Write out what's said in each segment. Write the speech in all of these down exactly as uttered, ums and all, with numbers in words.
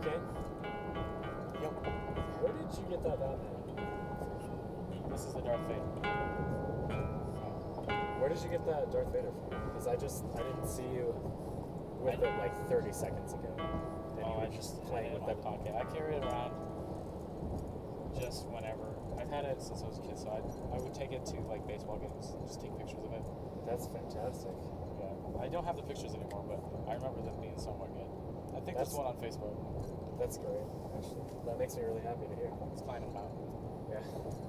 game? Yep. Where did you get that Batman? This is the Darth Vader. Where did you get that Darth Vader from? Because I just, I didn't see you with I, it like thirty seconds ago. And oh, you were I just just playing had it with in that my pocket. I carry it around just whenever. I've had it since I was a kid, so I, I would take it to like baseball games, just take pictures of it. That's fantastic. Yeah. I don't have the pictures anymore, but I remember them being somewhat good. I think That's, there's one on Facebook. That's great, actually. That makes me really happy to hear. It's climbing a mountain. Yeah.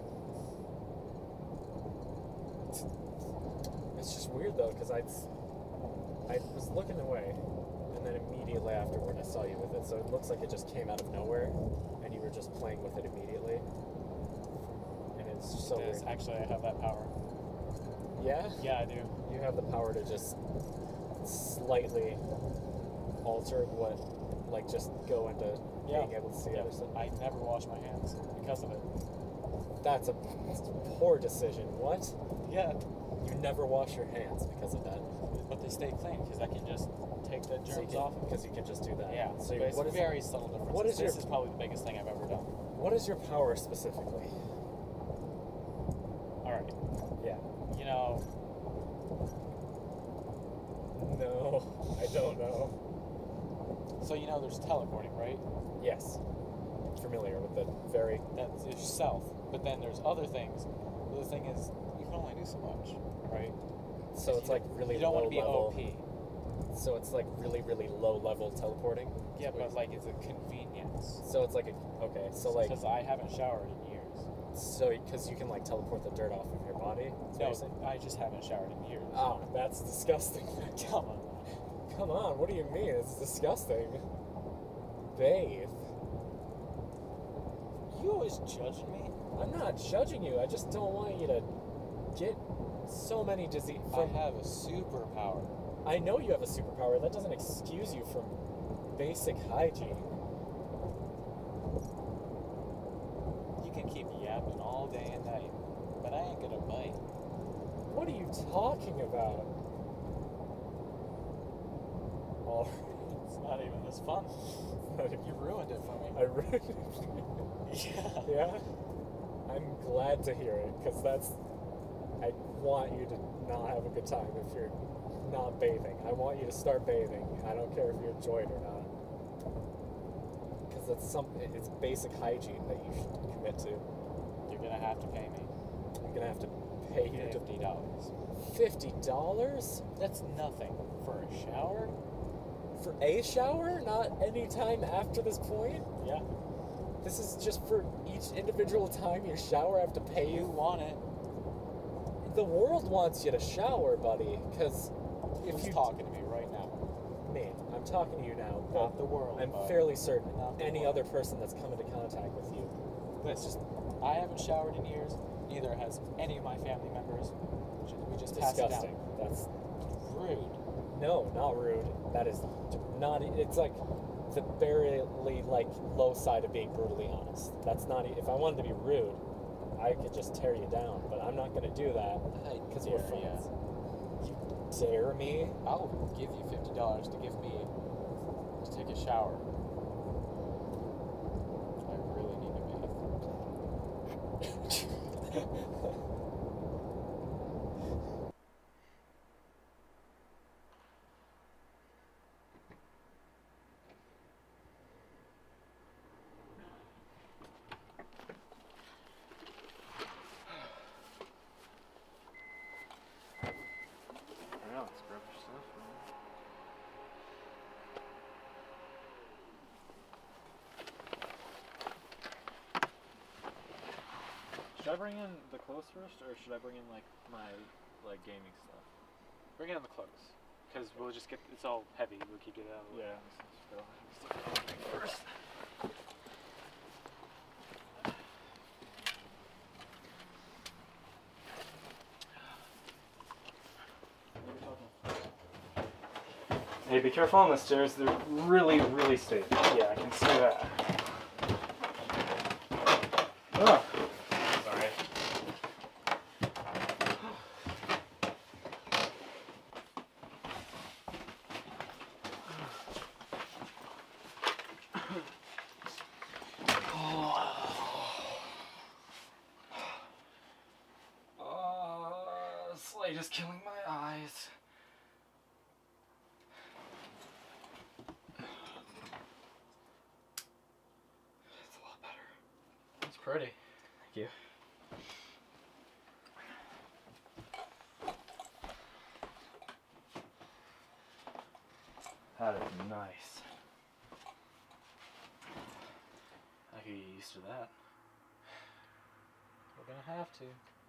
It's just weird though, because I I was looking away, and then immediately afterward I saw you with it. So it looks like it just came out of nowhere, and you were just playing with it immediately. And it's so It is. weird. Actually, I have that power. Yeah? Yeah, I do. You have the power to just slightly alter what, like just go into Yeah. being able to see Yeah. other stuff. I never wash my hands because of it. That's a, that's a poor decision. What? Yeah. You never wash your hands because of that. But they stay clean because I can just take the So you germs can, off. because you can just do that. Yeah. So So you- it's what is very subtle difference. what is this your- is probably the biggest thing I've ever done. what is your power specifically? All right. Yeah. You know, No, I don't know. so you know there's teleporting, right? Yes. Familiar with the very. That's yourself. But then there's other things. The other thing is you can only do so much, right? So it's You like don't- really You don't low want to be level. O P. So it's like really really low level teleporting. Yeah, but like it's a convenience. So it's like a okay. So like because I haven't showered in years. so because you can like teleport the dirt off of your body. That's what No, you're saying? I just haven't showered in years. Oh, that's disgusting. Come on. Come on, what do you mean? It's disgusting. Bathe. You always judging me. I'm not judging you. I just don't want you to get so many disease. I have a superpower. I know you have a superpower. That doesn't excuse you from basic hygiene. You can keep yapping all day and night, but I ain't gonna bite. What are you talking about? Oh, It's not even this fun. You ruined it for me. I really. Yeah. Yeah? I'm glad to hear it, because that's. I want you to not have a good time if you're not bathing. I want you to start bathing. I don't care if you enjoy it or not. Because it's some, it's basic hygiene that you should commit to. You're gonna have to pay me I'm gonna have to pay you to fifty dollars. fifty dollars That's nothing for a shower. for a shower, not any time after this point. Yeah. This is just for each individual time you shower. I have to pay You you. want it? The world wants you to shower, buddy. Because if Who's you talking to me right now? me, I'm talking to you now. Not but the world. I'm bud. fairly certain Not the any world. other person that's come into contact with you. It's just I haven't showered in years. Neither has any of my family members. We just, we just pass it Disgusting. down. That's Rude. no, not rude. That is not. It's like the barely like low side of being brutally honest. That's not. If I wanted to be rude, I could just tear you down. But I'm not going to do that because we're dare ya. friends. You dare me? I'll give you fifty dollars to give me to take a shower. I really need to bathe. Yeah, let's grab your stuff, man. Should I bring in the clothes first, or should I bring in like my like gaming stuff? Bring in the clothes, because we'll just get it's all heavy. We'll keep it out. Of the way. Yeah, let's go. Let's take the first. Hey, be careful on the stairs. They're really, really steep. Yeah, I can see that. Oh, sorry. light is killing my eyes. It's a lot better. It's pretty. Thank you. That is nice. I could get used to that. We're gonna have to.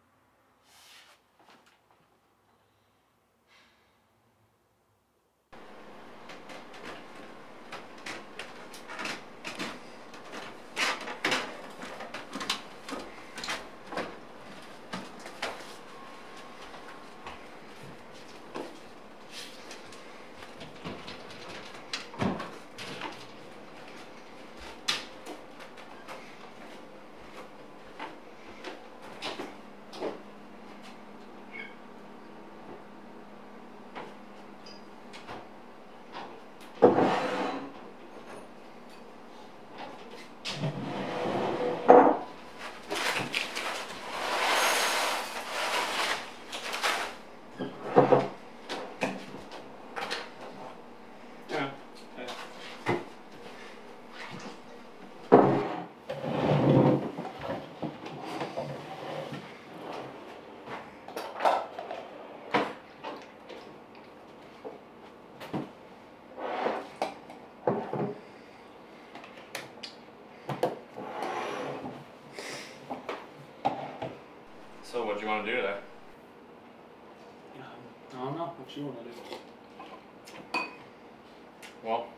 So what do you want to do today? Um, I don't know what you want to do. Well,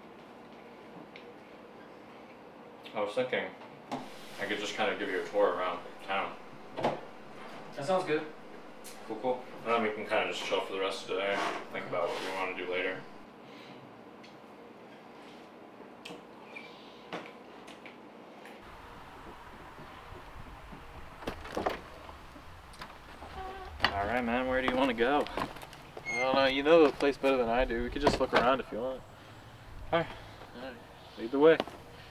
I was thinking I could just kind of give you a tour around town. That sounds good. Cool, cool. And then we can kind of just chill for the rest of the day, think about what we want to do later. Alright, man, where do you want to go? I don't know, you know the place better than I do. We could just look around if you want. Alright. Alright, lead the way.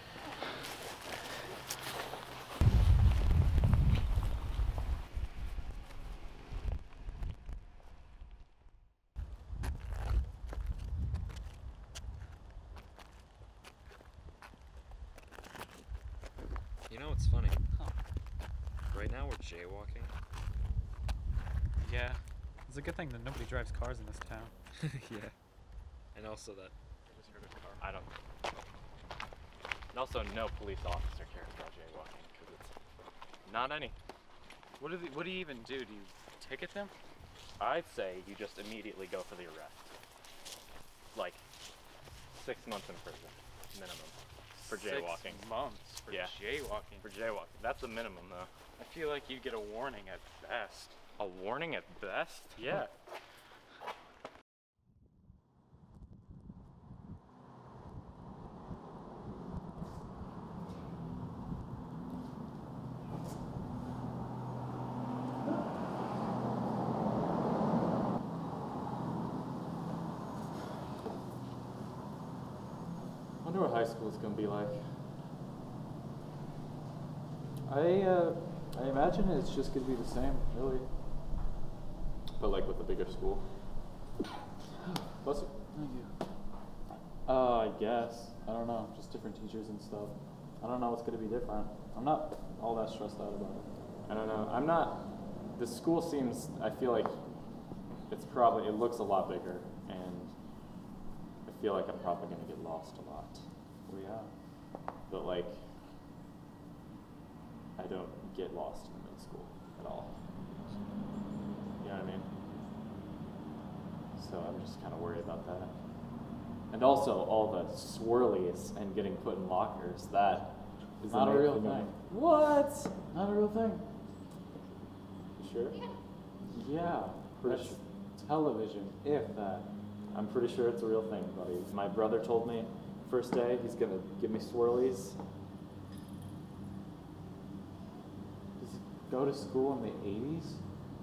You know what's funny? Huh. Right now we're jaywalking. Yeah. It's a good thing that nobody drives cars in this town. Yeah. And also that I just heard a car. I don't. And also, no police officer cares about jaywalking because it's not any. What do, they, what do you even do? Do you ticket them? I'd say you just immediately go for the arrest. Like six months in prison, minimum, for jaywalking. Six months for Yeah. jaywalking. For jaywalking, that's the minimum though. I feel like you'd get a warning at best. A warning at best? Yeah. I wonder what high school is going to be like. I, uh, I imagine it's just going to be the same, really. But like with a bigger school. Bless you. Thank you. Uh, I guess. I don't know. Just different teachers and stuff. I don't know what's going to be different. I'm not all that stressed out about it. I don't know. I'm not. The school seems, I feel like it's probably, it looks a lot bigger. And I feel like I'm probably going to get lost a lot. Oh yeah. But like, I don't get lost in middle school at all. You know what I mean? So I'm just kind of worried about that. And also all the swirlies and getting put in lockers, that is not a real thing. What? Not a real thing. You sure? Yeah. That's television, if that. I'm pretty sure it's a real thing, buddy. My brother told me first day he's gonna give me swirlies. Does he go to school in the eighties?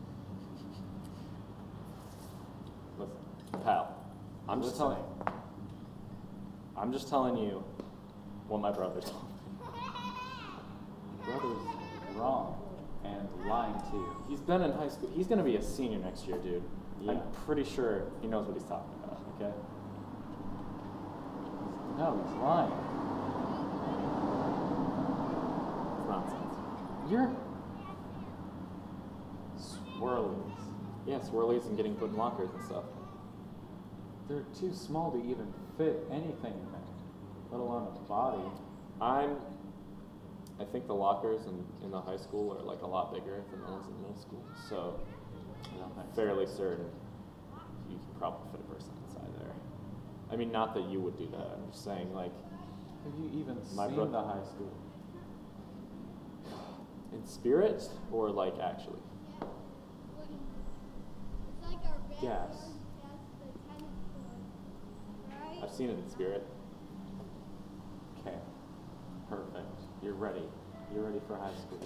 Listen, pal, I'm just telling I'm just telling you what my brother told me. My brother's wrong, and and lying to you. He's been in high school. He's gonna be a senior next year, dude. Yeah. I'm pretty sure he knows what he's talking about. Okay. He's, no, he's lying. It's nonsense. You're swirlies. Yeah, swirlies and getting put in lockers and stuff. They're too small to even fit anything in there, let alone a body. I'm. I think the lockers in, in the high school are like a lot bigger than the ones in middle school, so I'm fairly certain you can probably fit a person inside there. I mean, not that you would do that. I'm just saying, like, Have you even My seen brother- the high school? in spirit or like actually. It's like our red Yes. one has the tennis court, right? I've seen it in spirit. Okay. Perfect. You're ready. You're ready for high school.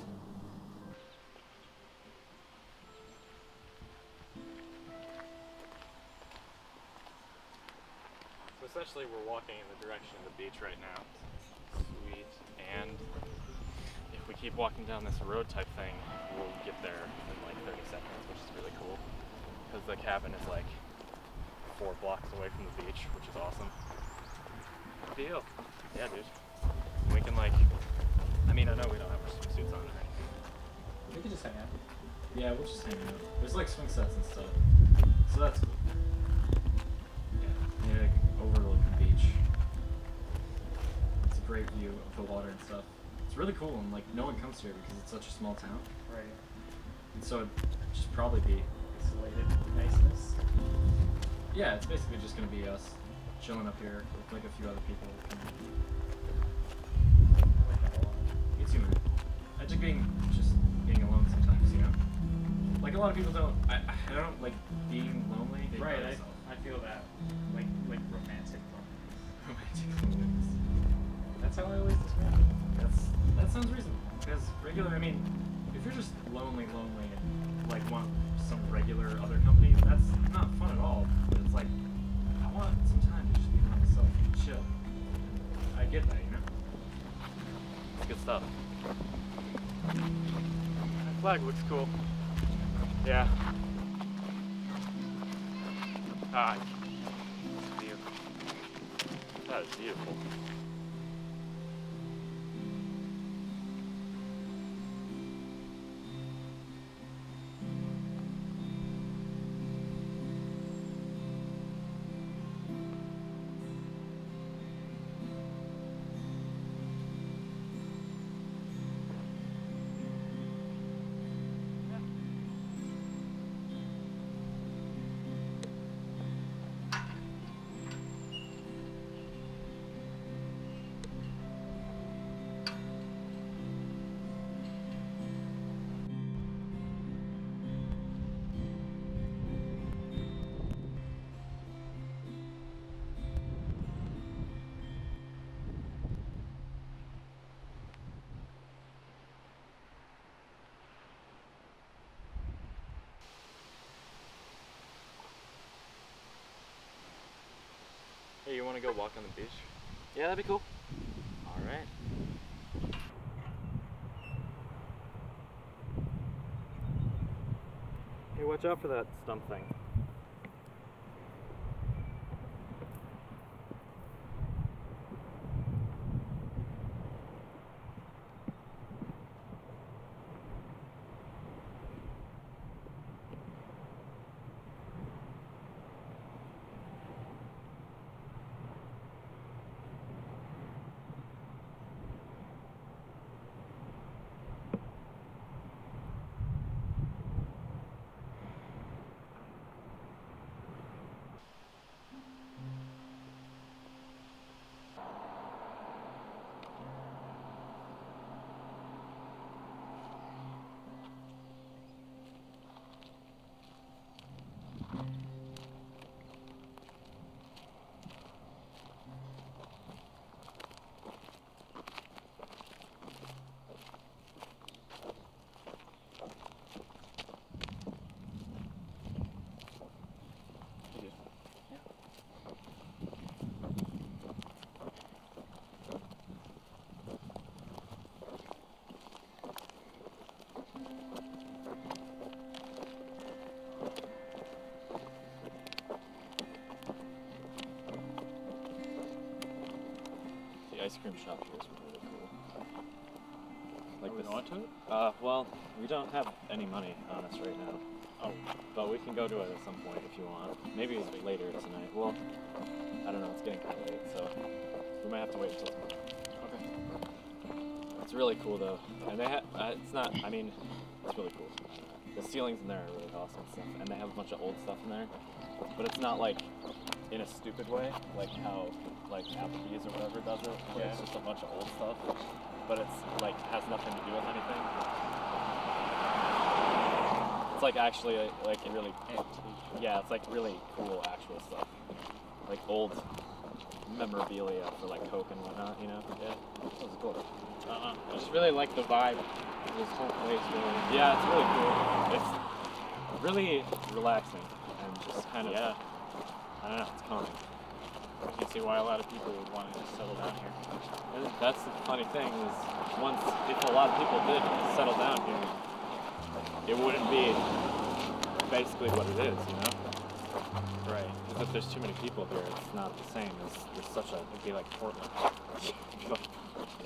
So essentially we're walking in the direction of the beach right now. Sweet. And if we keep walking down this road type thing, we'll get there in like thirty seconds, which is really cool. Because the cabin is like four blocks away from the beach, which is awesome. Good deal. Yeah, dude. We can like, I mean, I know we don't have our swimsuits on or anything. We could just hang out. Yeah, we'll just hang out. There's like swing sets and stuff. So that's cool. Yeah, yeah, overlooking the beach. It's a great view of the water and stuff. It's really cool, and like no one comes here because it's such a small town. Right. And so it'd just probably be, Isolated niceness. yeah, it's basically just gonna be us chilling up here with like a few other people. I like that a lot. Me too, man. I just being just being alone sometimes, you know. Like a lot of people don't. I I don't like being lonely. They Right, by I, themselves. I feel that. Like like romantic loneliness. Romantic loneliness. That's how I always describe it. That's that sounds reasonable. Because regular, I mean, if you're just lonely, lonely, and like want some regular other company, that's not fun at all. But it's like I want some time to just be by myself and chill. I get that, you know. It's good stuff. That flag looks cool. Yeah. Ah, it's beautiful. That is beautiful. Hey, you want to go walk on the beach? Yeah, that'd be cool. All right. Hey, watch out for that stump thing. ice cream shop here is really cool. Like Are we this. going to it? Uh, well, we don't have any money on us right now. Oh, But we can go to it at some point if you want. Maybe later tonight. Well, I don't know. It's getting kind of late, so we might have to wait until tomorrow. okay. It's really cool though, and they have. Uh, it's not. I mean, it's really cool. The ceilings in there are really awesome and stuff, and they have a bunch of old stuff in there. But it's not like in a stupid way, like how like Applebee's or whatever does it, where it's Yeah. just a bunch of old stuff. But it's like has nothing to do with anything. It's like actually like, like really. Yeah, it's like really cool actual stuff, like old memorabilia for like Coke and whatnot, you know? Yeah, it was cool. Uh-huh. I just really like the vibe of this whole place. Really. Yeah, it's really cool. It's really relaxing and just kind of, Yeah. I don't know, it's calming. You can see why a lot of people would want to just settle down here. And that's the funny thing is, once, if a lot of people did settle down here, it wouldn't be basically what it is, you know? Right. Because if there's too many people here, it's not the same as there's such a, It'd be like Portland. yeah.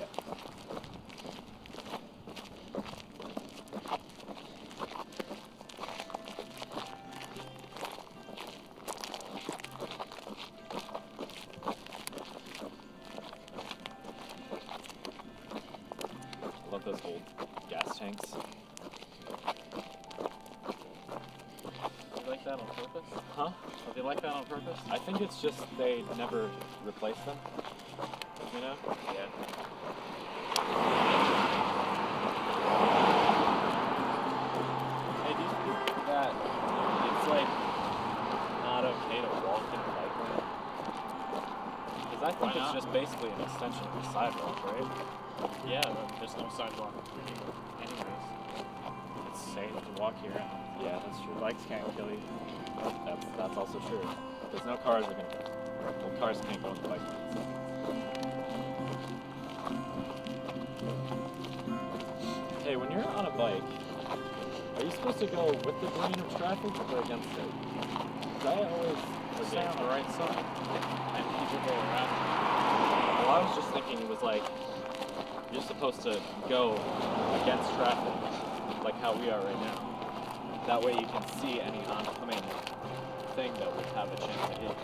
Love those old gas tanks. You like that on purpose? Huh? Oh, they like that on purpose? I think it's just they never replace them. You know? Yeah. Hey, do you think that it's like not okay to walk in a bike lane? Because I think Why it's not? just basically an extension of the sidewalk, right? Yeah, but there's no sidewalk anyways. It's safe to walk here and Yeah, that's true. bikes can't kill you. That's that's also true. Because no cars are gonna. Well, cars can't go on the bike lane. So. Hey, when you're on a bike, are you supposed to go with the grain of traffic or against it? 'Cause I always Stay forget. on the right side and people go around. Well, I was just thinking it was like you're supposed to go against traffic, like how we are right now. That way you can see any oncoming thing that would have a chance to hit you.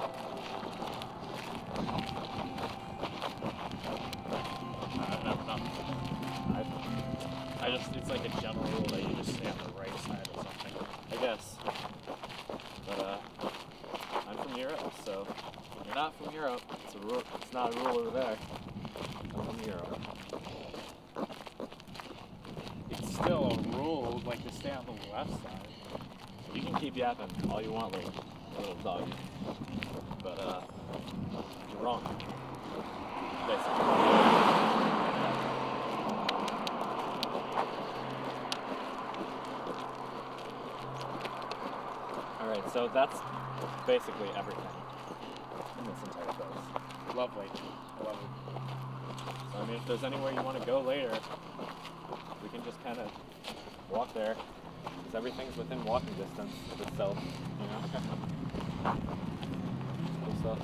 I've never done I, I just, it's like a general rule that you just stay on the right side or something. I guess. But uh, I'm from Europe, so when you're not from Europe, it's a rule. It's not a rule over there. I'm from Europe. It's still a rule, like to stay on the left side. You can keep yapping all you want, like a little dog. But uh, you're wrong. Basically. All right, so that's basically everything in this entire place. Lovely. Lovely. So I mean, if there's anywhere you want to go later, we can just kind of walk there. Because everything's within walking distance of itself, you know? Cool stuff.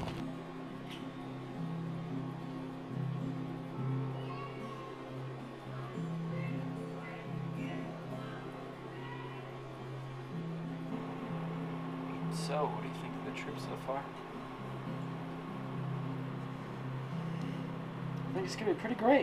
So, what do you think of the trip so far? I think it's gonna be pretty great.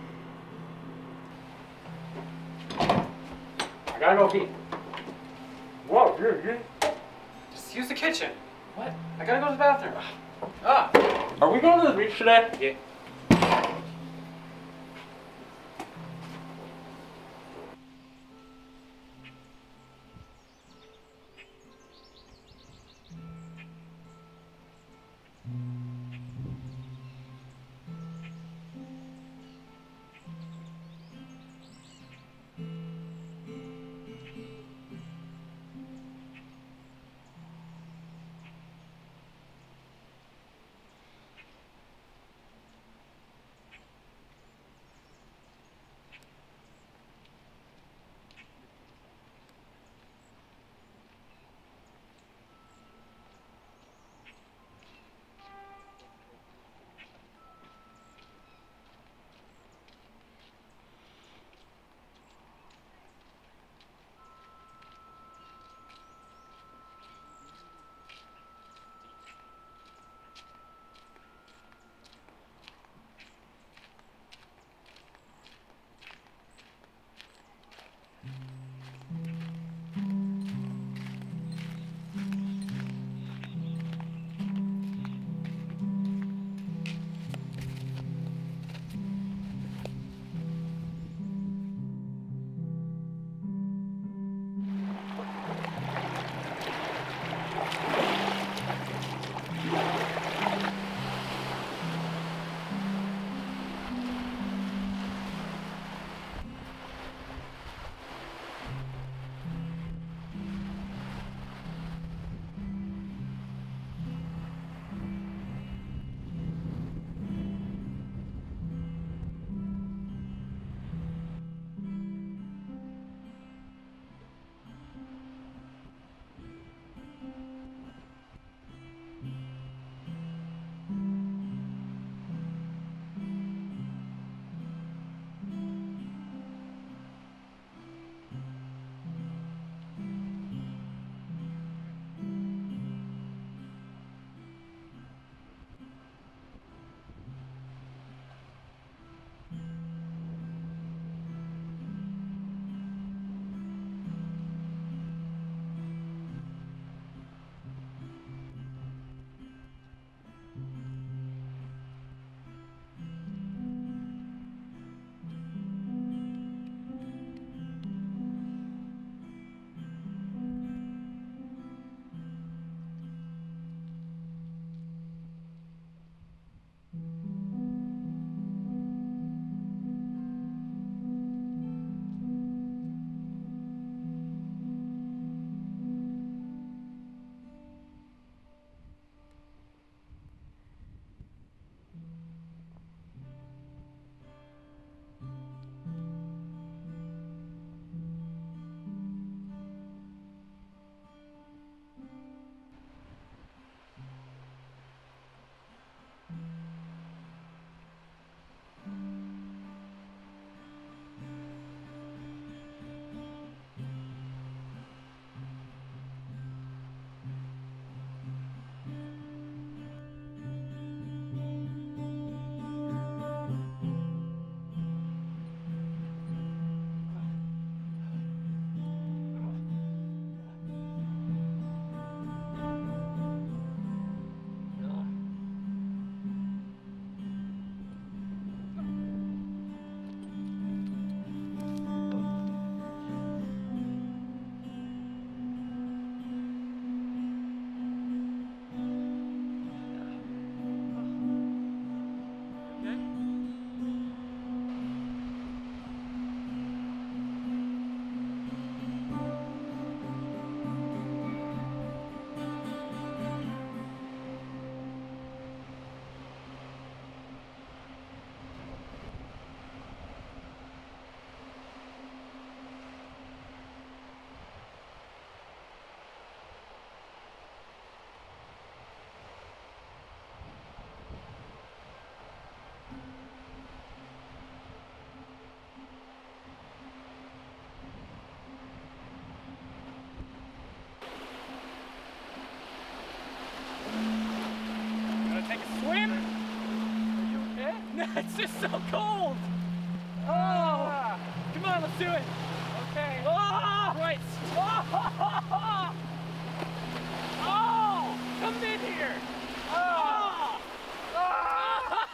I gotta go pee. Whoa, you're, you're... Just use the kitchen. What? I gotta go to the bathroom. Ah. Are we going to the beach today? Yeah. It's just so cold! Oh! Come on, let's do it! Okay. Oh! Right. Oh! Oh! Come in here! Oh! Oh!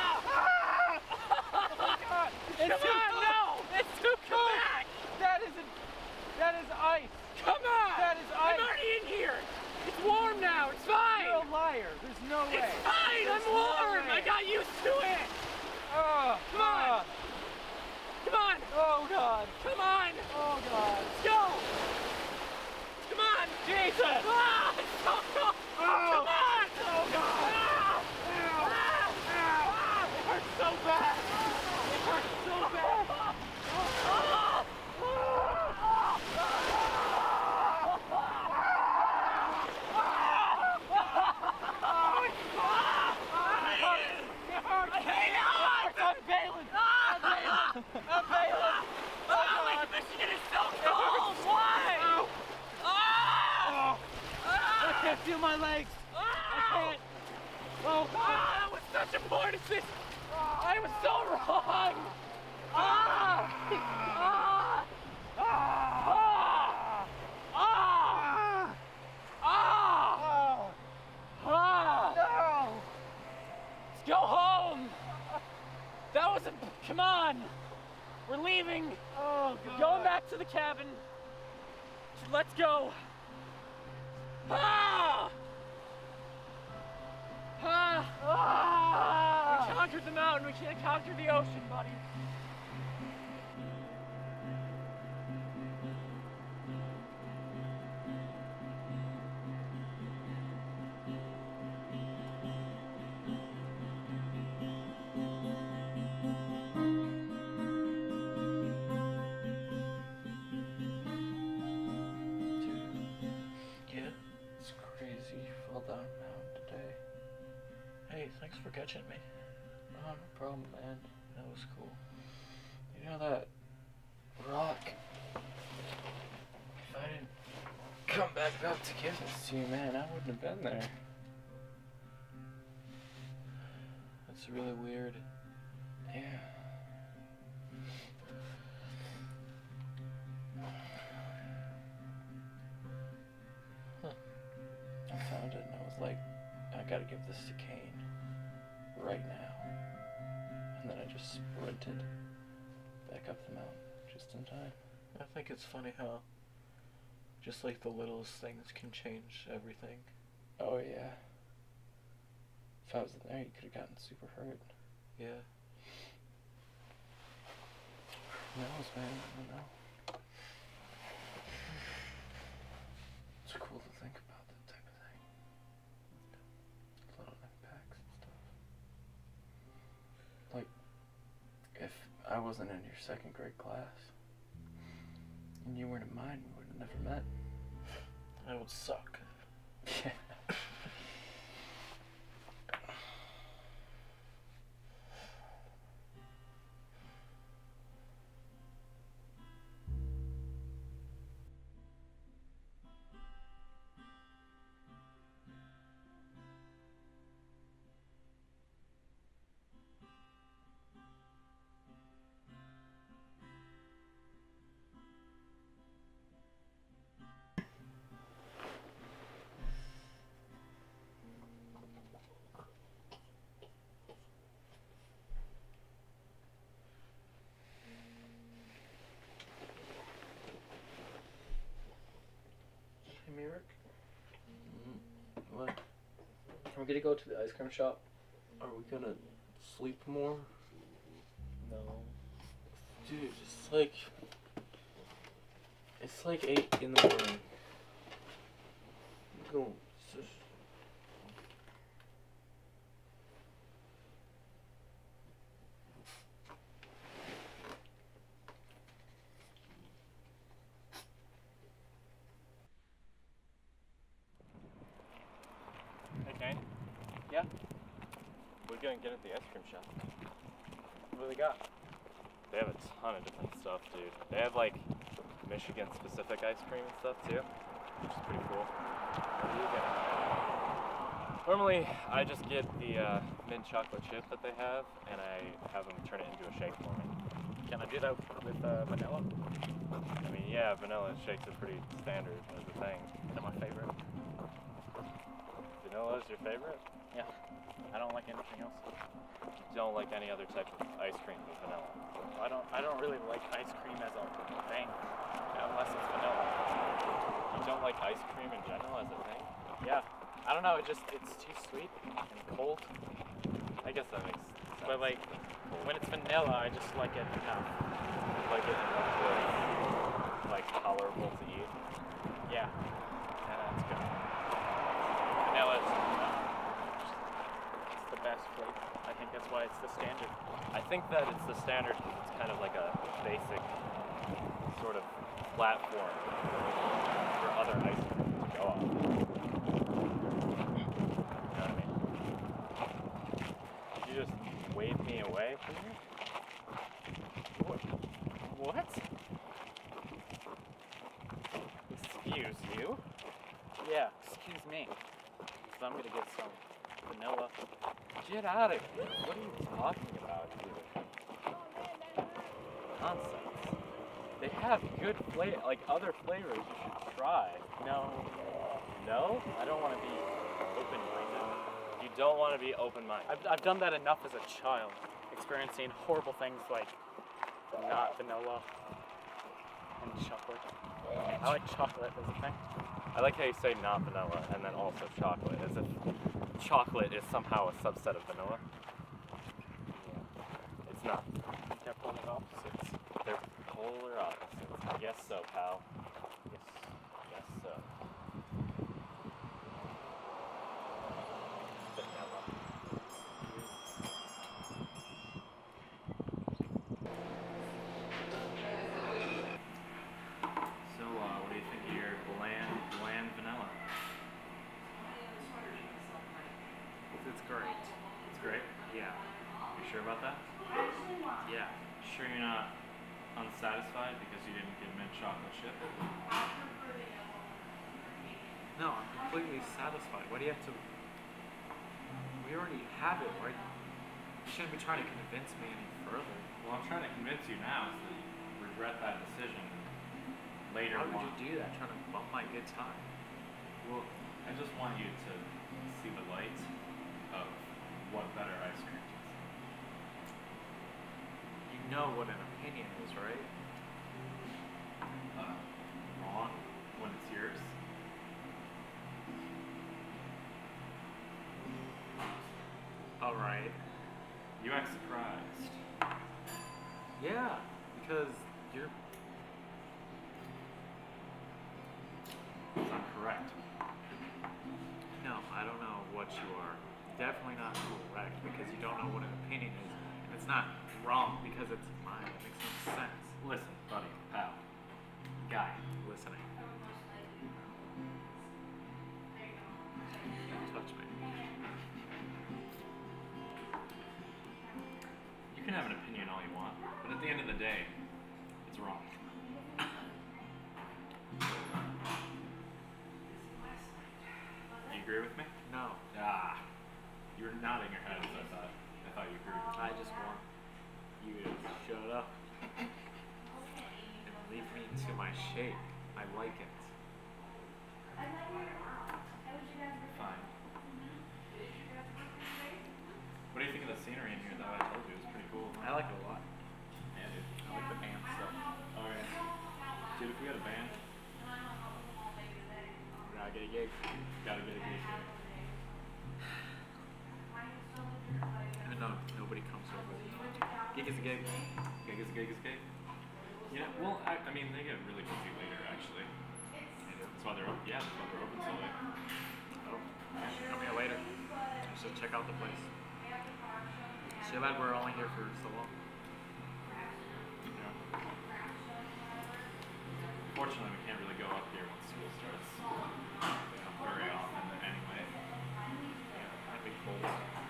Oh God! It's too cold! No! It's too cold! Back. That isn't... That is ice! Come on! That is ice! I'm already in here! It's warm now! It's fine! You're a liar! There's no way! It's fine! There's I'm warm! No I got used to it! Oh, come on! Uh, come on! Oh God! Come on! Oh God! Let's go! Come on! Jesus! Ah! It's so cold! Oh. Come on! Oh God! Ah! Ow. Ah! Ow. Ah! It hurts so bad! It hurts so bad! Ah! Ah! I'm Balin! Oh, Lake Michigan is so cold! Why? Oh. Oh. Oh. I can't feel my legs! Oh. I can't! Oh, God! Oh, that was such a poor decision! I was so wrong! Ah! Ah! Ah! Ah! Ah! Ah! No! Let's go home! That was a... Come on! We're leaving! Oh, God. We're going back to the cabin. Let's go! Ah! mountain. We can't conquer the ocean, buddy. Yeah, it's crazy. You fell down a mountain today. Hey, thanks for catching me. Oh, no problem, man. That was cool. You know that rock? If I didn't come back up to give this to you, man, I wouldn't have been there. That's really weird. Yeah. Huh. I found it and I was like, I gotta give this to Kane right now. And then I just sprinted back up the mountain just in time. I think it's funny how just like the littlest things can change everything. Oh yeah. If I was in there, you could have gotten super hurt. Yeah. Who knows, man? I don't know. It's cool to think about that type of thing. Little impacts and stuff. Like, if I wasn't in your second grade class, and you weren't in mine, we would have never met. I would suck. Yeah. Merrick? Mm, what? Are we gonna go to the ice cream shop? Are we gonna sleep more? No. Dude, it's like... It's like eight in the morning. Go. Just... Hey, Kane. Yeah? We're gonna get at the ice cream shop. What do they got? They have a ton of different stuff, dude. They have like Michigan-specific ice cream and stuff too, which is pretty cool. What do you get? Normally, I just get the uh, mint chocolate chip that they have, and I have them turn it into a shake for me. Can I do that with uh, vanilla? I mean, yeah, vanilla shakes are pretty standard as a thing. They're my favorite. Vanilla is your favorite? Yeah. I don't like anything else. You don't like any other type of ice cream with vanilla? I don't. I don't really like ice cream as a thing, unless it's vanilla. You don't like ice cream in general as a thing? Yeah. I don't know. It just it's too sweet and cold. I guess that makes sense. But like when it's vanilla, I just like it enough. Like it enough to like tolerable to eat? Yeah. Yeah, that's good. Vanilla is it's the best flavor. I think that's why it's the standard. I think that it's the standard because it's kind of like a basic sort of platform for other ice cream to go off. You know what I mean? Did you just wave me away from you? What? What? Excuse you? Yeah. Excuse me. So I'm gonna get some vanilla. Get out of here. What are you talking about, dude? Nonsense. They have good flavor, like other flavors you should try. No. No? I don't want to be open-minded. You don't want to be open-minded. I've, I've done that enough as a child, experiencing horrible things like not vanilla and chocolate. I like chocolate as a thing. I like how you say not vanilla and then also chocolate, as if chocolate is somehow a subset of vanilla. It's not. You kept polar opposites. They're polar opposites. I guess so, pal. Yes. Guess so. Vanilla. So, uh, what do you think of your bland, bland vanilla? It's great. It's great. Yeah. You sure about that? Yeah. Sure you're not unsatisfied because you didn't get mint chocolate chip? No, I'm completely satisfied. Why do you have to... We already have it, right? You shouldn't be trying to convince me any further. Well, I'm trying to convince you now so that you regret that decision later Why would on. you do that? Trying to bump my good time? Well, I just want you to see the light of what better ice cream is. You know what an opinion is, right? Uh, wrong when it's yours. Alright. You act surprised. Yeah, because you're... Because I'm correct. No, I don't know what you are. Definitely not correct because you don't know what an opinion is. And it's not wrong because it's mine. It makes no sense. Listen, buddy, pal, guy, Listening. Don't touch me. you can have an opinion all you want, but at the end of the day, it's wrong. You agree with me? No. Ah, you were nodding your head, so I thought, I thought you agreed. I just want you to shut up and leave me to my shake. I like it. Fine. What do you think of the scenery in here, though? I told you it was pretty cool. I like it a lot. Yeah, dude. I like the band stuff. Alright. Dude, if we had a band, Gotta get a gig. gotta get a gig here. Even though nobody comes over. Gig is a gig. Gig is a gig is a gig. Yeah, well, I, I mean, they get really busy later, actually. That's why they're open. Yeah, that's why they're open so late. Oh, come here later. I should check out the place. Too bad we're only here for so long. Yeah. Fortunately, we can't really go up here once school starts. You know, very often, anyway. Yeah, that'd be cool.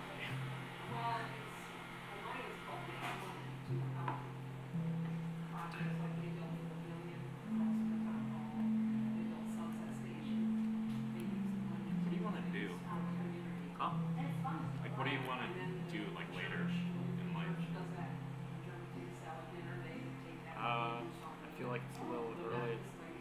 What do you want to do? Huh? Like, what do you want to do, like, later in life? Uh, I feel like it's a little early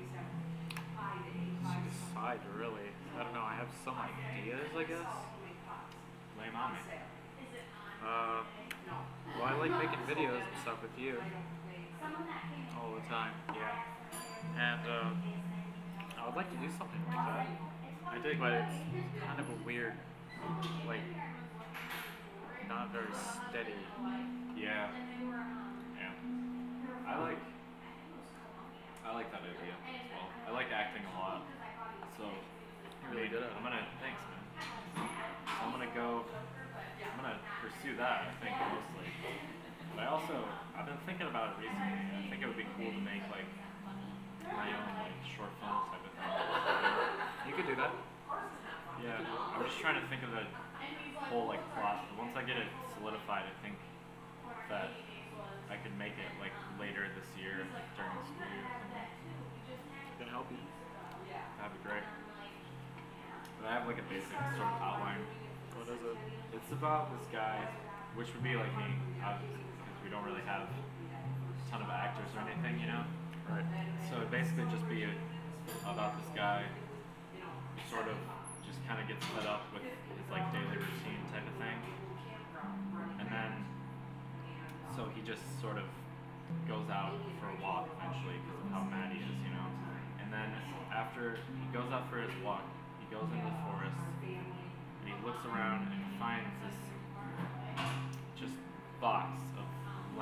to decide, really. I don't know, I have some ideas, I guess. Lay 'em on me. Uh, well, I like making videos and stuff with you. All the time, yeah. And, uh, I would like to do something like that. I dig But it. it's kind of a weird, like, not very steady. Yeah. Yeah. I like I like that idea as well. I like acting a lot. So You're really I mean, good at it. I'm gonna thanks man. So I'm gonna go I'm gonna pursue that, I think, mostly. But I also I've been thinking about it recently. I think it would be cool to make like my own like short film type of thing. You could do that. Yeah. I'm just trying to think of the whole like plot. Once I get it solidified, I think that I could make it like later this year, like during the school year or something. Can help you. That'd be great. But I have like a basic sort of outline. What is it? It's about this guy, which would be like me, obviously, because we don't really have a ton of actors or anything, you know? Right. So it'd basically just be a, about this guy who sort of just kind of gets fed up with his like daily routine type of thing. And then, so he just sort of goes out for a walk eventually because of how mad he is, you know? And then after he goes out for his walk, he goes into the forest and he looks around and he finds this just box of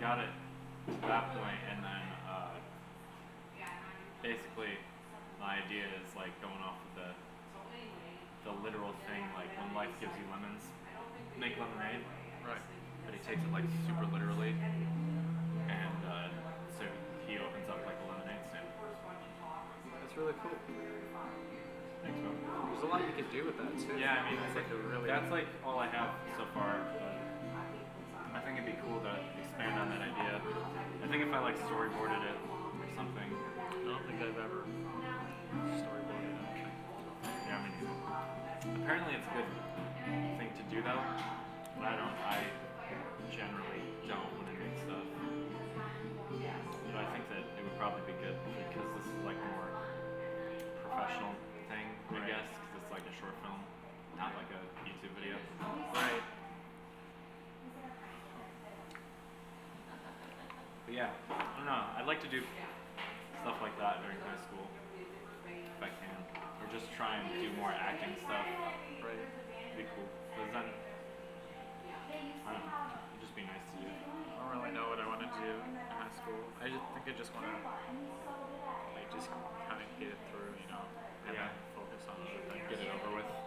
got it to that point, and then uh, basically my idea is like going off of the the literal thing, like when life gives you lemons, make lemonade. Right. But he takes it like super literally, and uh, so he opens up like a lemonade stand. That's really cool. Thanks, bro. There's a lot you can do with that too. Yeah, I mean, it's I like think a really. that's like all I have so far. But I think it'd be cool to expand on that idea. I think if I like storyboarded it or something. I don't think I've ever storyboarded anything. Yeah, I mean, apparently it's a good thing to do though. But I don't. I generally don't when I make stuff. But I think that it would probably be good because this is like a more professional thing, I Right. guess, because it's like a short film, not like a YouTube video. Right. But yeah, I don't know. I'd like to do stuff like that during high school, if I can, or just try and do more acting stuff. Right. It'd be cool. Because then, I don't know. It'd just be nice to do. I don't really know what I want to do in high school. I just think I just want to like just kind of get it through, you know, and Yeah. then focus on other things. Get it over with.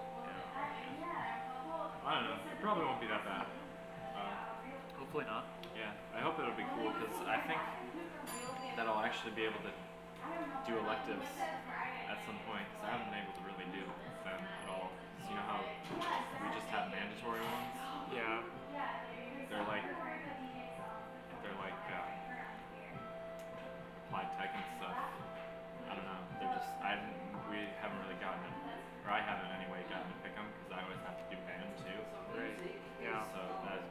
Yeah. I don't know. It probably won't be that bad. Uh, Hopefully not. yeah, I hope it'll be cool because I think that I'll actually be able to do electives at some point because I haven't been able to really do them at all. So you know how we just have mandatory ones? Yeah. They're like, they're like uh, applied tech and stuff. I don't know. They're just, I haven't, we haven't really gotten it, or I haven't anyway gotten to pick them because I always have to do band too. Right. Yeah. So that.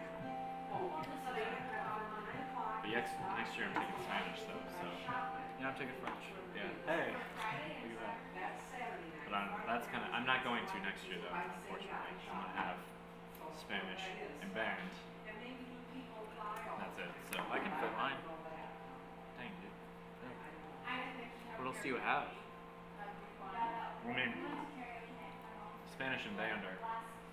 But next next year I'm taking Spanish though. So Yeah, I'm taking French. yeah. Hey. Look at that. But I'm, that's kind of. I'm not going to next year though, unfortunately. 'Cause I'm gonna have Spanish and band. That's it. So I can fit mine. dang dude. What else do you have? I mean, Spanish and band are.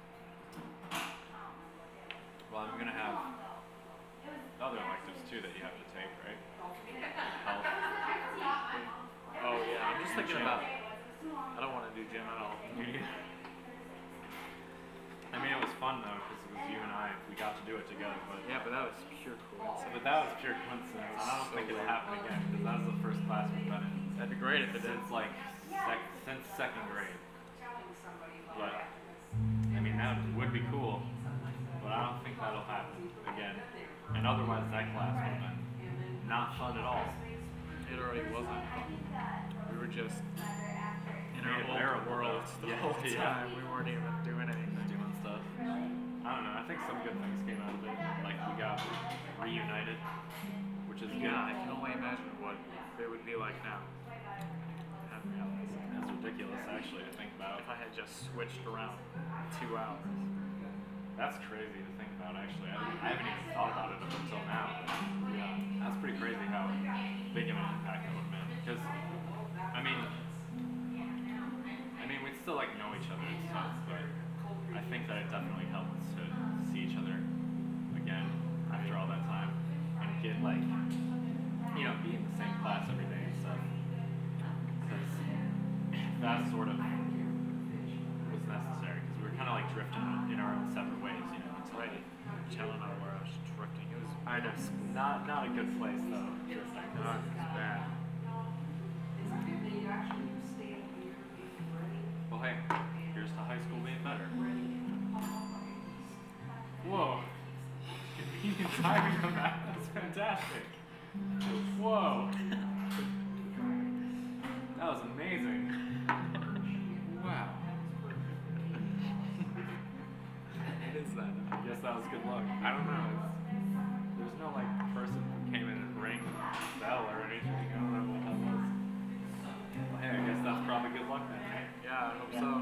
Well, I'm gonna have other electives too that you have to take, right? Health. Oh yeah, I'm just thinking Gym. about. I don't want to do gym at all. I mean, it was fun though because it was you and I. We got to do it together, but Yeah, but that was pure coincidence. but that was pure coincidence. I don't So think it'll weird. happen again because that was the first class we've been in That'd be great if it did. since like sec- since second grade. But I mean, that would be cool, but I don't think that'll happen again. And otherwise, that class would have been not fun at all. It already wasn't fun. We were just in our Made it own bearable, world though. the Yeah, whole yeah. time. We weren't even doing anything. Doing stuff. I don't know. I think some good things came out of it. Like we got reunited, which is good. Yeah, I can only imagine what it would be like now. I haven't realized it. That's ridiculous, actually, to think about. If I had just switched around two hours. That's crazy to think about, actually. I haven't, I haven't even thought about it up until now. But yeah, that's pretty crazy how big of an impact it would have been. Because, I mean, I mean, we'd still like know each other and stuff, but I think that it definitely helped to see each other again after all that time and get like, you know, be in the same class every day and stuff. Because that sort of was necessary because we were kind of like drifting in our own separate ways, you know. Until Right. Telling out where I was drifting. It was I know, not not a good place though. Drifting. not as bad. Well, hey, here's to high school being better. Whoa. Convenient timing on that. That's fantastic. Whoa. That was amazing. Wow. What is that? I guess that was good luck. I don't know. There's no like person who came in and rang the bell or anything. I don't know what that was. Well, hey, I guess that's probably good luck then, right? Yeah, I hope so.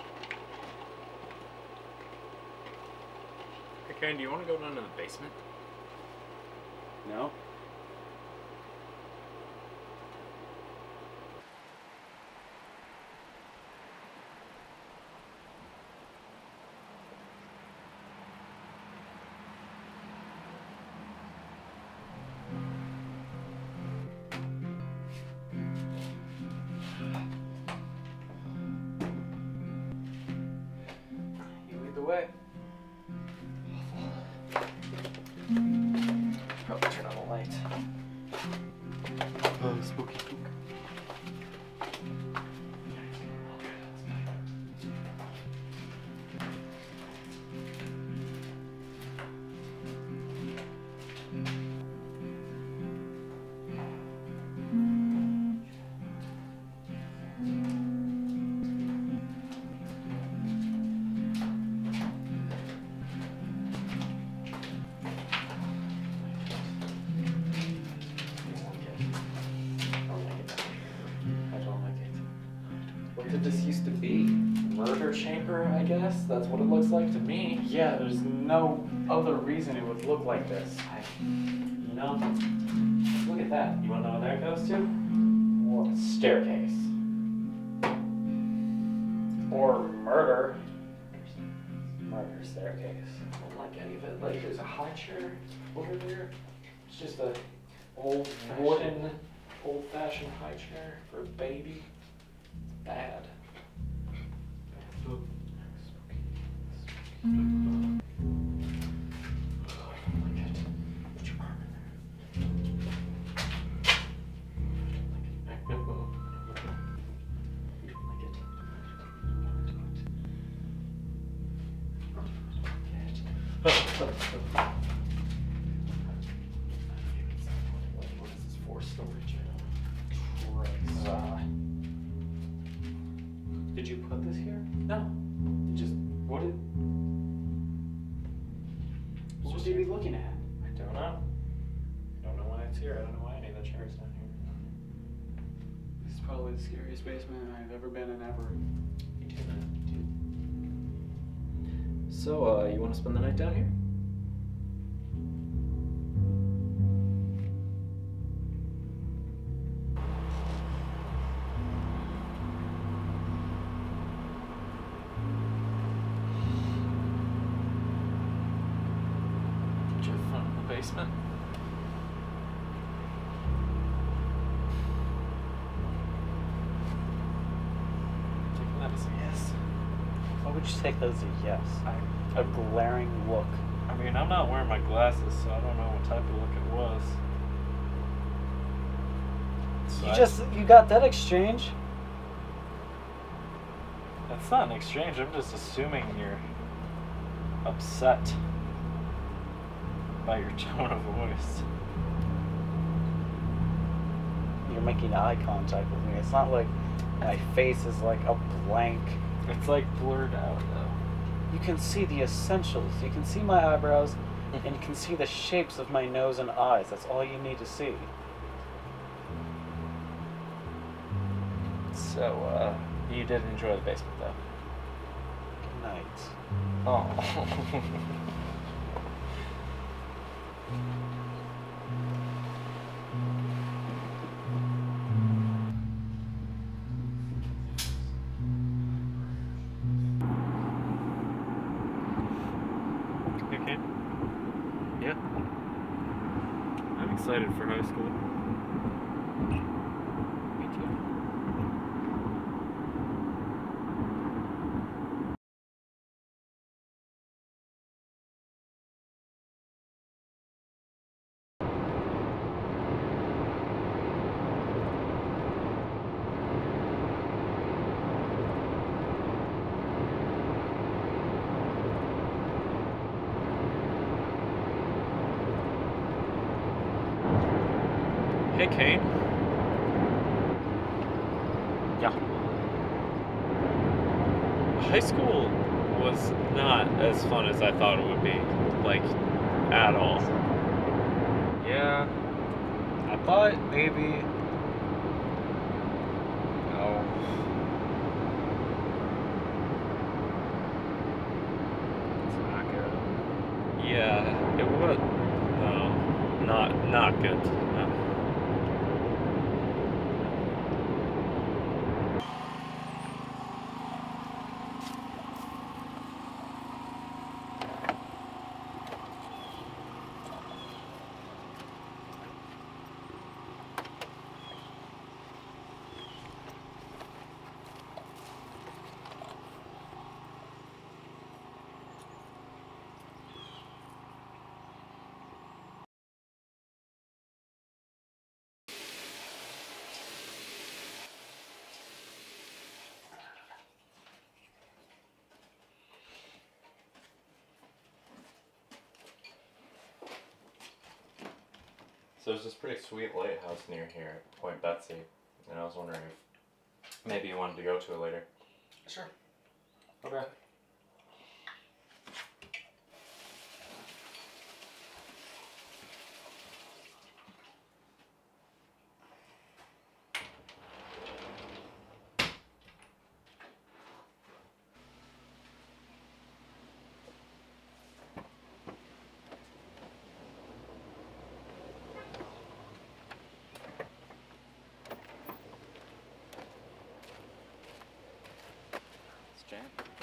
Hey, Karen, do you want to go down to the basement? No? You lead the way. Probably turn on the light. Oh, spooky spook. What did this used to be? Murder chamber, I guess? That's what it looks like to me. Yeah, there's no other reason it would look like this. I, you know, look at that. You wanna know where that goes to? What? Staircase. Or murder. Murder staircase. I don't like any of it. Like, there's a high chair over there. It's just a old wooden, old-fashioned high chair for a baby. Bad. What is this for? Storage? Christ. Uh, Did you put this here? No. It just, what did... What would you be looking at? I don't know. I don't know why it's here. I don't know why any of the chairs down here. This is probably the scariest basement I've ever been in ever. You do that. You do. So, uh, you want to spend the night down here? Did you have fun in the basement? Taking that as a yes. Why would you take that as a yes? A glaring look. I mean, I'm not wearing my glasses, so I don't know what type of look it was. So You I- just, you got that exchange? That's not an exchange. I'm just assuming you're upset by your tone of voice. You're making eye contact with me. It's not like my face is like a blank. It's like blurred out, though. You can see the essentials. You can see my eyebrows, and you can see the shapes of my nose and eyes. That's all you need to see. So, uh, you did enjoy the basement, though. Good night. Oh. Okay. Yeah. I'm excited for high school. Me too. Hey, Kane. Yeah. High school was not as fun as I thought it would be. Like, at all. Yeah. I thought maybe... Oh. It's not good. Yeah, it was... No, not not not good. No. So there's this pretty sweet lighthouse near here at Point Betsy, and I was wondering if maybe you wanted to go to it later. Sure. Okay. Jan?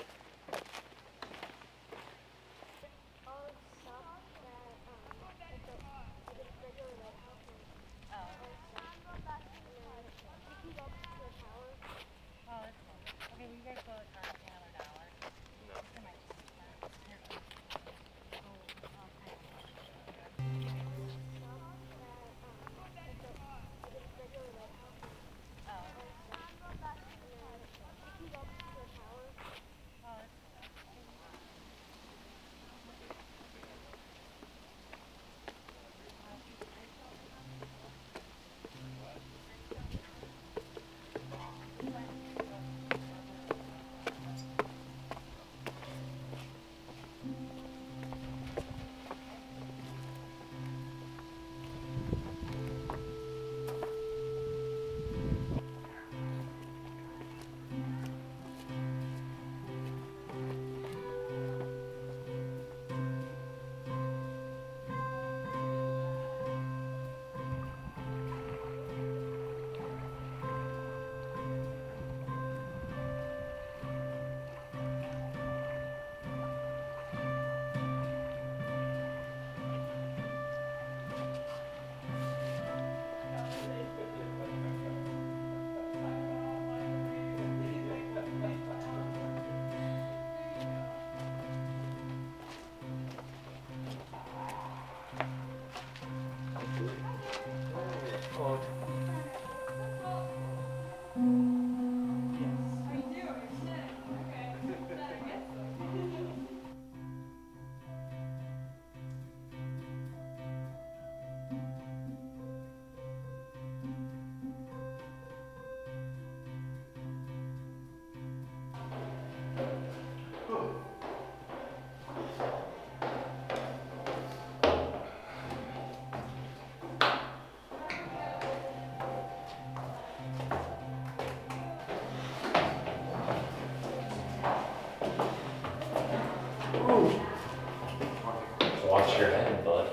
Watch your head, bud.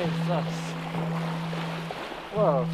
really sucks. Whoa.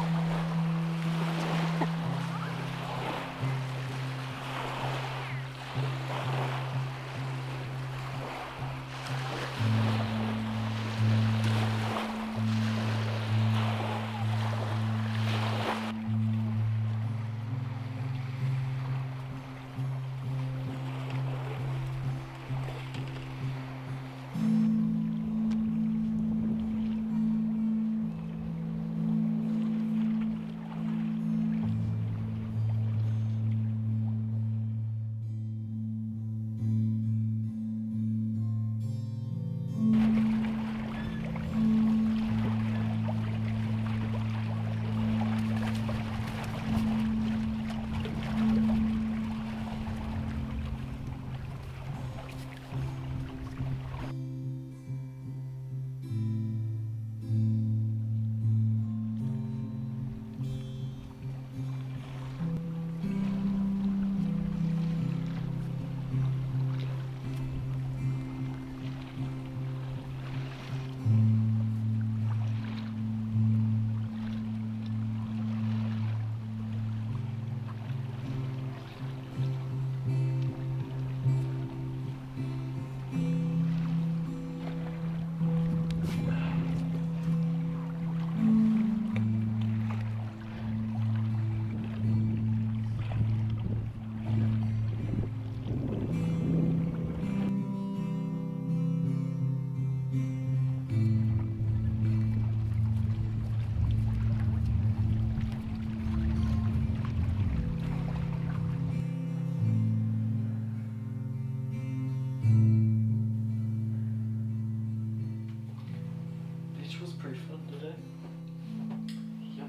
Beach was pretty fun today. Yep.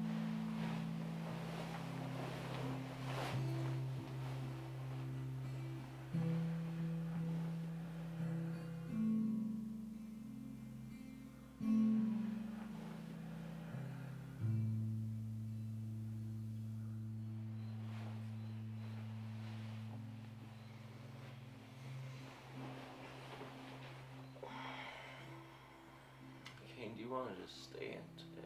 Kane, do you want to just stay in today?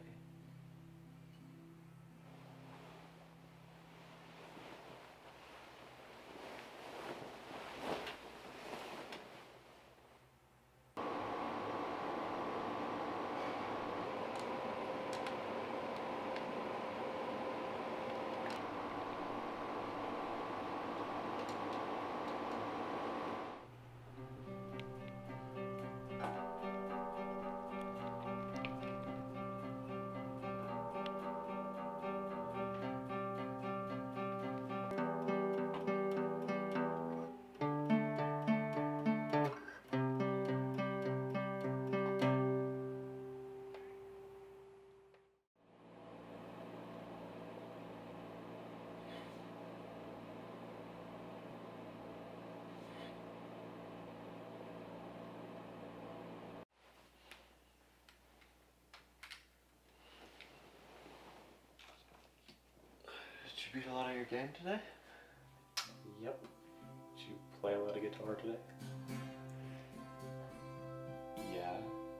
Did you beat a lot of your game today? Yep. Did you play a lot of guitar today? Yeah.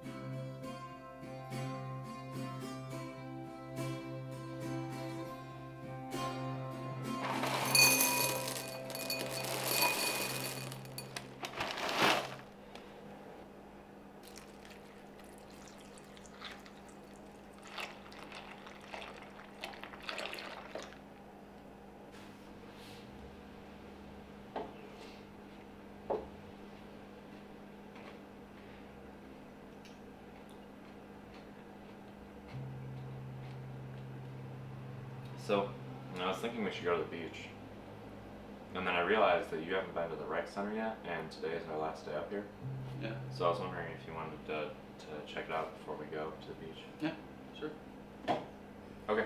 So, I was thinking we should go to the beach. And then I realized that you haven't been to the rec center yet, and today is our last day up here. Yeah. So I was wondering if you wanted to, to check it out before we go to the beach. Yeah, sure. Okay.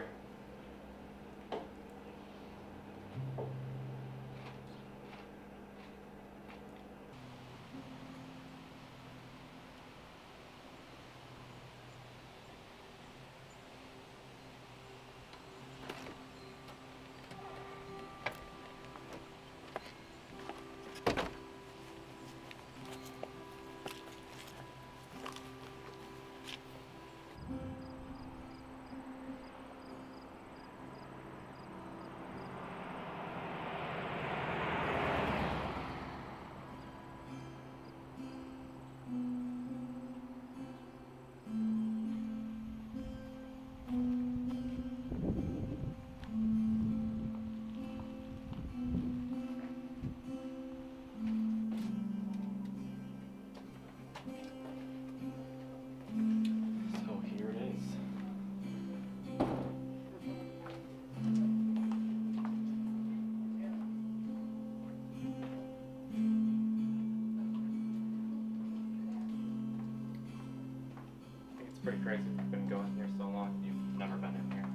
crazy. We've been going here so long. You've never been in here.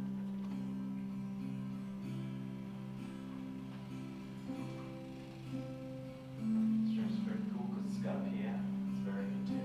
It's just very cool because it's got a piano. It's very good too.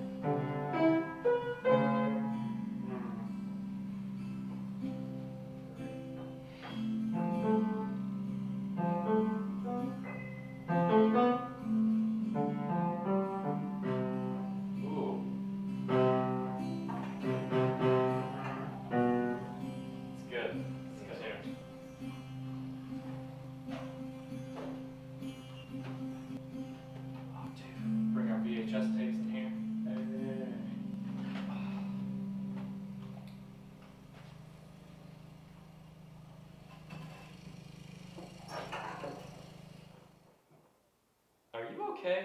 Okay.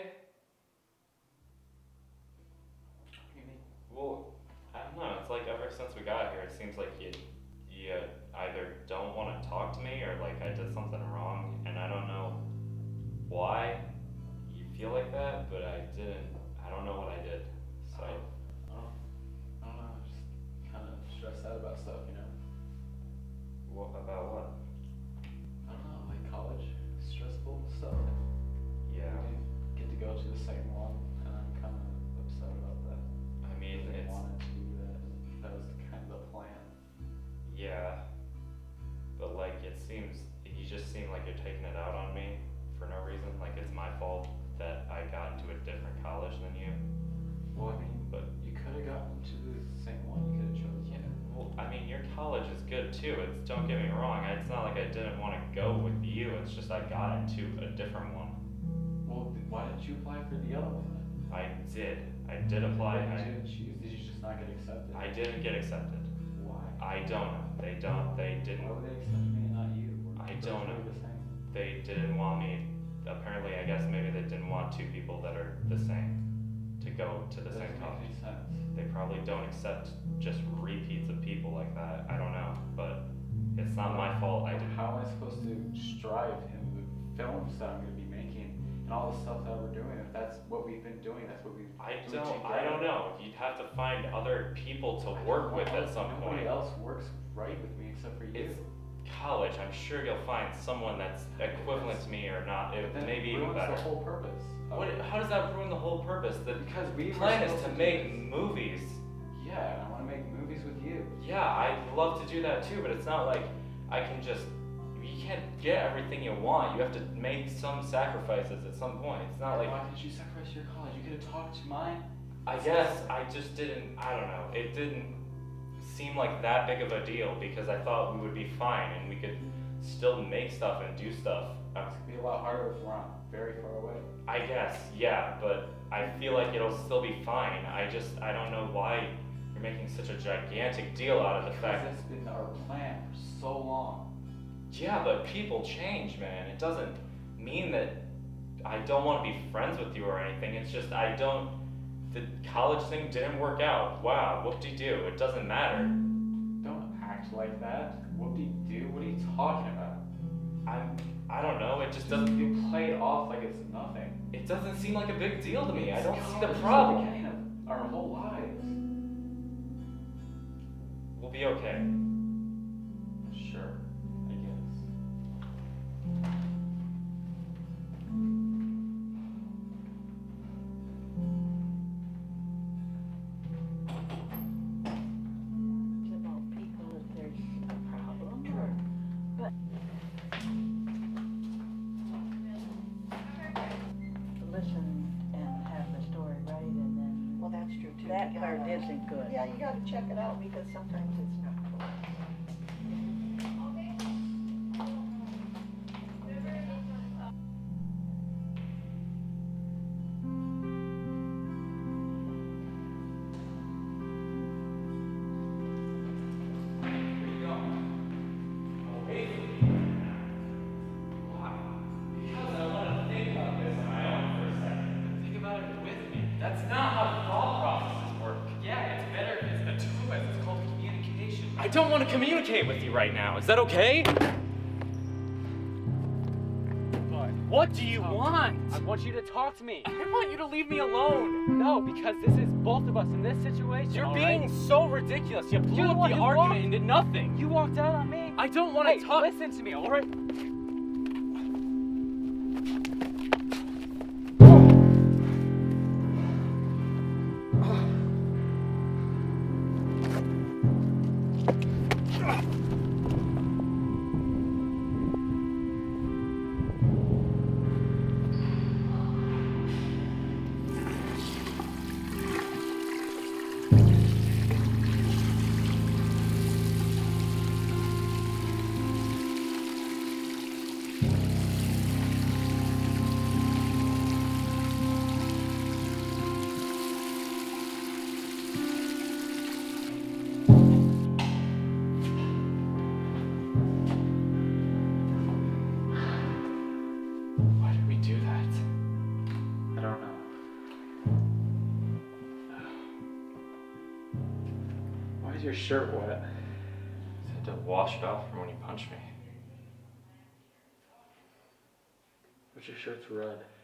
What do you mean? Well, I don't know. It's like ever since we got here, it seems like you, you either don't want to talk to me or like I did something wrong, and I don't know why you feel like that, but I didn't. I don't know what I did. So. I don't, I don't know. Just kind of stressed out about stuff, you know. What about what? I don't know, like college, stressful stuff. Yeah. Get to go to the same one, and I'm kind of upset about that. I mean, I it's. wanted to do that. That was kind of the plan. Yeah. But like, it seems you just seem like you're taking it out on me for no reason. Like it's my fault that I got into a different college than you. Well, I mean, But you could have gotten to the same one. You could have chosen. yeah. Well, I mean, your college is good too. It's don't get me wrong. It's not like I didn't want to go with you. It's just I got into a different one. Well, th- why didn't you apply for the other one then? I did. I did apply. Why I, did you choose? Did you just not get accepted? I didn't get accepted. Why? I don't know. They don't. They didn't. Why would they accept me and not you? We're I both don't really know. the same. They didn't want me. Apparently, I guess maybe they didn't want two people that are the same to go to the Doesn't same make college. any sense. They probably don't accept just repeats of people like that. I don't know, but it's not my fault. I didn't. How am I supposed to strive in the films that I'm going to be making and all the stuff that we're doing? If that's what we've been doing, that's what we've been I doing don't. together. I don't know. You'd have to find other people to work with at some Nobody point. else works right with me except for you. It's college. I'm sure you'll find someone that's equivalent to me or not. It But then maybe it even ruins better. the whole purpose. of What? it. How does that ruin the whole purpose? The Because we were plan is supposed to to do make this. movies. Yeah, and I want to make movies with you. Yeah, I'd love to do that too, but it's not like I can just. You can't get everything you want. You have to make some sacrifices at some point. It's not like. Why did you sacrifice your college? You could have talked to mine. I guess I just didn't. I don't know. It didn't seem like that big of a deal because I thought we would be fine and we could still make stuff and do stuff. Uh, It's gonna be a lot harder if we're on very far away. I guess, yeah, but I feel like it'll still be fine. I just, I don't know why you're making such a gigantic deal out of the Because fact. that's been our plan for so long. Yeah, but people change, man. It doesn't mean that I don't want to be friends with you or anything. It's just I don't. The college thing didn't work out. Wow, whoop-de-doo. It doesn't matter. Don't act like that. Whoop-de-doo? What are you talking about? I'm. I don't know. It just doesn't. You play it off like it's nothing. It doesn't seem like a big deal to me. I don't see the It's problem. the beginning of our whole lives. We'll be okay. Sure, I guess. It's about people if there's a problem or, but listen and have the story right and then. Well, that's true too. That You part gotta- isn't good. Yeah, you gotta check it out because sometimes it's not cool. Where you going? Away from me. Why? Because I want to think about this on my own for a second. Think about it with me. That's not how thought processes work. Yeah, it's better if it's the two of us. It's called communication. I don't want to communicate with you right now. Is that okay? But What do you Oh. want? I want you to talk to me. I want you to leave me alone. No, because this is both of us in this situation. You're all being right? so ridiculous. You blew You're the up one the who argument walked- into nothing. You walked out on me. I don't want to Hey, talk. listen to me, all right? Why did we do that? I don't know. Why is your shirt wet? I had to wash it off from when you punched me. But your shirt's red.